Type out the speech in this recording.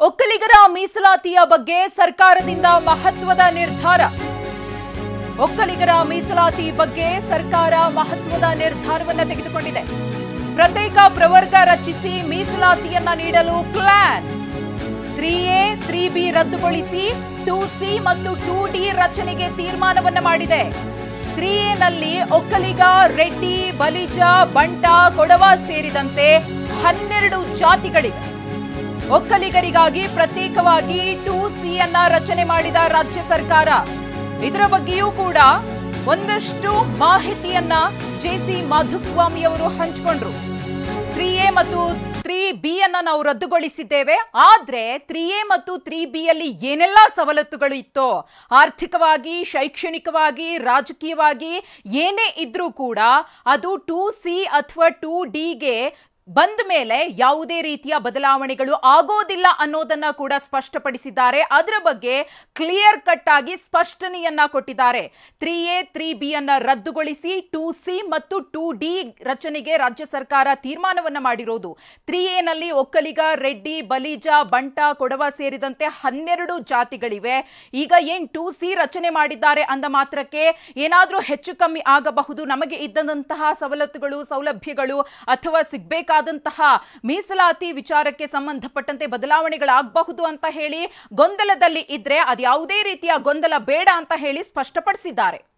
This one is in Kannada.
ಒಕ್ಕಲಿಗರ ಮೀಸಲಾತಿಯ ಬಗ್ಗೆ ಸರ್ಕಾರದಿಂದ ಮಹತ್ವದ ನಿರ್ಧಾರ. ಒಕ್ಕಲಿಗರ ಮೀಸಲಾತಿ ಬಗ್ಗೆ ಸರ್ಕಾರ ಮಹತ್ವದ ನಿರ್ಧಾರವನ್ನು ತೆಗೆದುಕೊಂಡಿದೆ. ಪ್ರತ್ಯೇಕ ಪ್ರವರ್ಗ ರಚಿಸಿ ಮೀಸಲಾತಿಯನ್ನ ನೀಡಲು ಪ್ಲಾನ್. 3A 3B ರದ್ದುಗೊಳಿಸಿ 2C ಮತ್ತು 2D ರಚನೆಗೆ ತೀರ್ಮಾನವನ್ನ ಮಾಡಿದೆ. 3A ನಲ್ಲಿ ಒಕ್ಕಲಿಗ, ರೆಡ್ಡಿ, ಬಲಿಜ, ಬಂಟ, ಕೊಡವ ಸೇರಿದಂತೆ 12 ಜಾತಿಗಳಿವೆ. ಒಕ್ಕಲಿಗರಿಗಾಗಿ ಪ್ರತ್ಯೇಕವಾಗಿ 2C ಅನ್ನ ರಚನೆ ಮಾಡಿದ ರಾಜ್ಯ ಸರ್ಕಾರ. ಇದರ ಬಗ್ಗೆಯೂ ಕೂಡ ಒಂದಷ್ಟು ಮಾಹಿತಿಯನ್ನ ಜೆಸಿ ಮಾಧುಸ್ವಾಮಿ ಅವರು ಹಂಚಿಕೊಂಡ್ರು. 3A ಮತ್ತು 3B ಅನ್ನ ನಾವು ರದ್ದುಗೊಳಿಸಿದ್ದೇವೆ. ಆದ್ರೆ 3A ಮತ್ತು 3B ಯಲ್ಲಿ ಏನೆಲ್ಲ ಸವಲತ್ತುಗಳು ಇತ್ತೋ, ಆರ್ಥಿಕವಾಗಿ, ಶೈಕ್ಷಣಿಕವಾಗಿ, ರಾಜಕೀಯವಾಗಿ ಏನೇ ಇದ್ರೂ ಕೂಡ ಅದು 2C ಅಥವಾ 2Dಗೆ ಬಂದ ಮೇಲೆ ಯಾವುದೇ ರೀತಿಯ ಬದಲಾವಣೆಗಳು ಆಗೋದಿಲ್ಲ ಅನ್ನೋದನ್ನ ಕೂಡ ಸ್ಪಷ್ಟಪಡಿಸಿದ್ದಾರೆ. ಅದರ ಬಗ್ಗೆ ಕ್ಲಿಯರ್ ಕಟ್ ಆಗಿ ಸ್ಪಷ್ಟನೆಯನ್ನ ಕೊಟ್ಟಿದ್ದಾರೆ. 3A 3B ಅನ್ನ ರದ್ದುಗೊಳಿಸಿ 2C ಮತ್ತು 2D ರಚನೆಗೆ ರಾಜ್ಯ ಸರ್ಕಾರ ತೀರ್ಮಾನವನ್ನ ಮಾಡಿರೋದು. 3A ನಲ್ಲಿ ಒಕ್ಕಲಿಗ, ರೆಡ್ಡಿ, ಬಲಿಜ, ಬಂಟ, ಕೊಡವ ಸೇರಿದಂತೆ 12 ಜಾತಿಗಳಿವೆ. ಈಗ ಏನ್ 2C ರಚನೆ ಮಾಡಿದ್ದಾರೆ ಅಂದ ಮಾತ್ರಕ್ಕೆ ಏನಾದ್ರೂ ಹೆಚ್ಚು ಕಮ್ಮಿ ಆಗಬಹುದು, ನಮಗೆ ಇದ್ದಂತಹ ಸವಲತ್ತುಗಳು, ಸೌಲಭ್ಯಗಳು ಅಥವಾ ಸಿಗಬೇಕಾದಂತಹ ಮೀಸಲಾತಿ ವಿಚಾರಕ್ಕೆ ಸಂಬಂಧಪಟ್ಟಂತೆ ಬದಲಾವಣೆಗಳಾಗಬಹುದು ಅಂತ ಹೇಳಿ ಗೊಂದಲದಲ್ಲಿ ಇದ್ರೆ ಅದ್ಯಾವುದೇ ರೀತಿಯ ಗೊಂದಲ ಬೇಡ ಅಂತ ಹೇಳಿ ಸ್ಪಷ್ಟಪಡಿಸಿದ್ದಾರೆ.